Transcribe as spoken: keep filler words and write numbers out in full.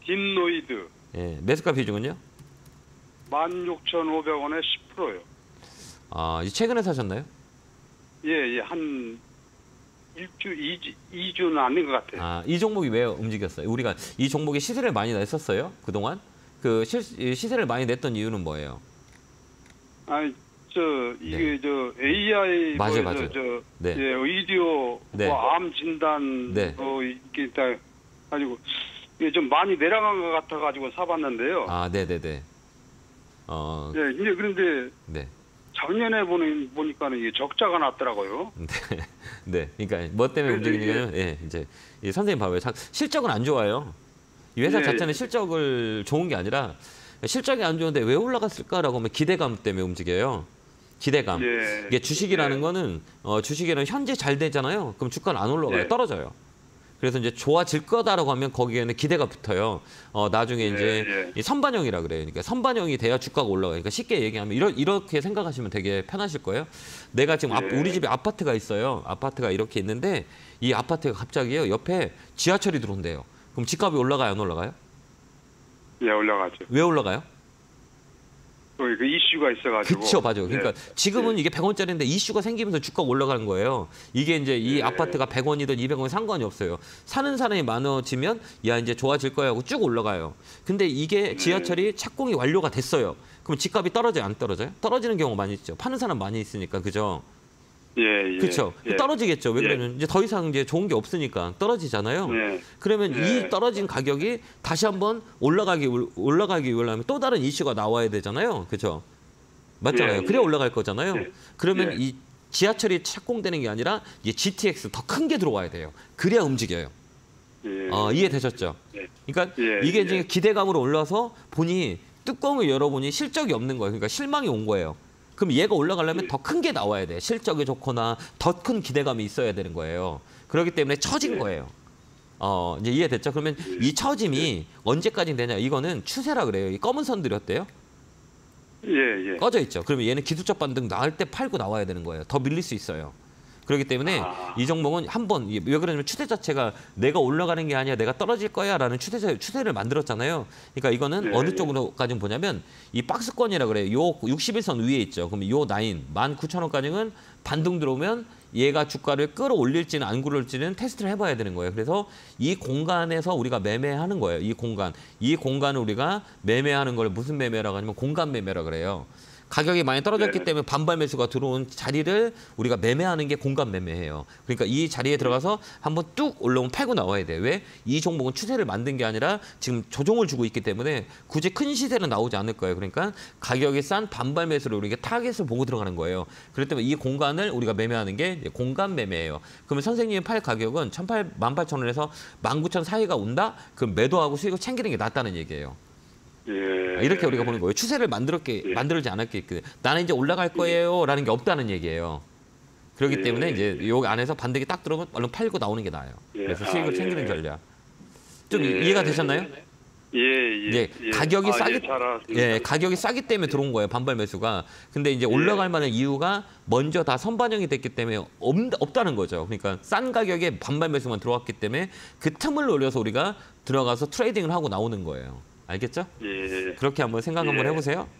딥노이드. 예, 매수가 비중은요? 만 육천오백 원에 십 퍼센트요. 아, 최근에 사셨나요? 예, 예, 한 일주, 이주, 이주는 아닌 것 같아요. 아, 이 종목이 왜 움직였어요? 우리가 이 종목에 시세를 많이 냈었어요? 그동안? 그 시, 시세를 많이 냈던 이유는 뭐예요? 아니, 저, 이게, 네. 저, 에이아이, 맞아요, 뭐, 맞아요. 저, 저 네. 예, 의료, 네. 뭐, 암 진단, 네. 뭐, 이게 다 가지고, 이게 좀 많이 내려간 것 같아가지고 사봤는데요. 아, 네네네. 어, 예, 이제 그런데 네. 작년에 보니, 보니까는 이게 적자가 났더라고요. 네. 네. 그러니까 뭐 때문에 그래서 움직이냐면, 예, 이제 이 선생님 봐봐요. 자, 실적은 안 좋아요. 이 회사 예, 자체는 예. 실적을 좋은 게 아니라 실적이 안 좋은데 왜 올라갔을까라고 하면 기대감 때문에 움직여요. 기대감. 예. 이게 주식이라는 예. 거는 어, 주식이라는 현재 잘 되잖아요. 그럼 주가는 안 올라가요. 예. 떨어져요. 그래서 이제 좋아질 거다라고 하면 거기에는 기대가 붙어요. 어, 나중에 이제 예, 예. 이 선반영이라 그래요. 그러니까 선반영이 돼야 주가가 올라가요. 그러니까 쉽게 얘기하면 이러, 이렇게 생각하시면 되게 편하실 거예요. 내가 지금 앞, 예. 우리 집에 아파트가 있어요. 아파트가 이렇게 있는데 이 아파트가 갑자기요. 옆에 지하철이 들어온대요. 그럼 집값이 올라가요, 안 올라가요? 예, 올라가죠. 왜 올라가요? 또 그 이슈가 있어가지고. 그쵸, 맞아요. 그러니까 예. 지금은 예. 이게 백 원짜리인데 이슈가 생기면서 주가가 올라가는 거예요. 이게 이제 이 예. 아파트가 백 원이든 이백 원이 상관이 없어요. 사는 사람이 많아지면 야 이제 좋아질 거야 하고 쭉 올라가요. 근데 이게 지하철이 착공이 완료가 됐어요. 그럼 집값이 떨어져요, 안 떨어져요? 떨어지는 경우가 많이 있죠. 파는 사람 많이 있으니까, 그죠? 예, 예. 그렇죠. 예. 떨어지겠죠. 왜 예. 그러면 이제 더 이상 이제 좋은 게 없으니까 떨어지잖아요. 예. 그러면 예. 이 떨어진 가격이 다시 한번 올라가기 올라가기 위하면 또 다른 이슈가 나와야 되잖아요. 그렇죠? 맞잖아요. 예. 그래야 올라갈 거잖아요. 예. 그러면 예. 이 지하철이 착공되는 게 아니라 이제 지티엑스 더 큰 게 들어와야 돼요. 그래야 움직여요. 예. 어, 이해되셨죠? 예. 그러니까 예. 이게 예. 이제 기대감으로 올라서 보니 뚜껑을 열어보니 실적이 없는 거예요. 그러니까 실망이 온 거예요. 그럼 얘가 올라가려면 더 큰 게 나와야 돼. 실적이 좋거나 더 큰 기대감이 있어야 되는 거예요. 그렇기 때문에 처진 거예요. 어, 이제 이해됐죠? 그러면 이 처짐이 언제까지 되냐? 이거는 추세라 그래요. 이 검은 선들이 어때요? 예, 예. 꺼져 있죠. 그러면 얘는 기술적 반등 나올 때 팔고 나와야 되는 거예요. 더 밀릴 수 있어요. 그렇기 때문에 아. 이 종목은 한번 왜 그러냐면 추세 자체가 내가 올라가는 게 아니야, 내가 떨어질 거야라는 추세 추세를 만들었잖아요. 그러니까 이거는 네, 어느 네. 쪽으로까지 보냐면 이 박스권이라 그래요. 요 육십 일선 위에 있죠. 그러면 요 라인 만 구천 원까지는 반등 들어오면 얘가 주가를 끌어올릴지는 안 끌어올릴지는 테스트를 해봐야 되는 거예요. 그래서 이 공간에서 우리가 매매하는 거예요. 이 공간, 이 공간을 우리가 매매하는 걸 무슨 매매라고 하냐면 공간 매매라 그래요. 가격이 많이 떨어졌기 네. 때문에 반발 매수가 들어온 자리를 우리가 매매하는 게 공간 매매예요. 그러니까 이 자리에 들어가서 한번 뚝 올라오면 팔고 나와야 돼요. 왜? 이 종목은 추세를 만든 게 아니라 지금 조정을 주고 있기 때문에 굳이 큰 시세는 나오지 않을 거예요. 그러니까 가격이 싼 반발 매수를 우리가 타겟을 보고 들어가는 거예요. 그렇기 때문에 이 공간을 우리가 매매하는 게 공간 매매예요. 그러면 선생님이 팔 가격은 만 팔천 원에서 만 구천 사이가 온다? 그럼 매도하고 수익을 챙기는 게 낫다는 얘기예요. 예. 이렇게 우리가 보는 거예요. 추세를 만들었게 예. 만들지 않았게 나는 이제 올라갈 거예요라는 게 없다는 얘기예요. 그렇기 예. 때문에 이제 요 안에서 반등이 딱 들어오면 얼른 팔고 나오는 게 나아요. 예. 그래서 아, 수익을 예. 챙기는 전략. 좀 예. 이해가 되셨나요? 예, 예. 예, 예. 가격이 아, 싸기 예, 잘 알았습니다. 예, 가격이 싸기 때문에 들어온 거예요. 반발 매수가. 근데 이제 올라갈 만한 이유가 먼저 다 선반영이 됐기 때문에 없, 없다는 거죠. 그러니까 싼 가격에 반발 매수만 들어왔기 때문에 그 틈을 노려서 우리가 들어가서 트레이딩을 하고 나오는 거예요. 알겠죠? 예. 그렇게 한번 생각 한번 예. 해보세요.